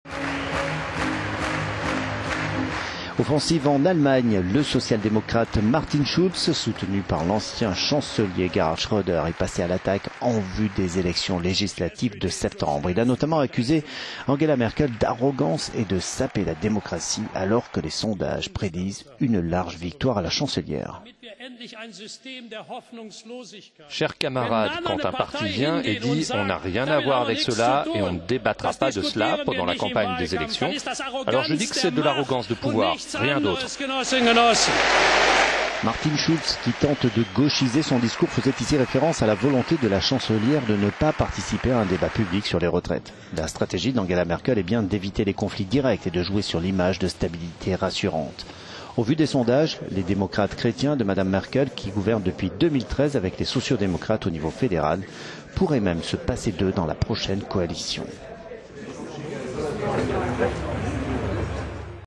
Offensive en Allemagne, le social-démocrate Martin Schulz, soutenu par l'ancien chancelier Gerhard Schröder, est passé à l'attaque en vue des élections législatives de septembre. Il a notamment accusé Angela Merkel d'arrogance et de saper la démocratie alors que les sondages prédisent une large victoire à la chancelière. Chers camarades, quand un parti vient et dit « on n'a rien à voir avec cela et on ne débattra pas de cela pendant la campagne des élections », alors je dis que c'est de l'arrogance de pouvoir, rien d'autre. Martin Schulz, qui tente de gauchiser son discours, faisait ici référence à la volonté de la chancelière de ne pas participer à un débat public sur les retraites. La stratégie d'Angela Merkel est bien d'éviter les conflits directs et de jouer sur l'image de stabilité rassurante. Au vu des sondages, les démocrates chrétiens de Mme Merkel, qui gouvernent depuis 2013 avec les sociodémocrates au niveau fédéral, pourraient même se passer d'eux dans la prochaine coalition.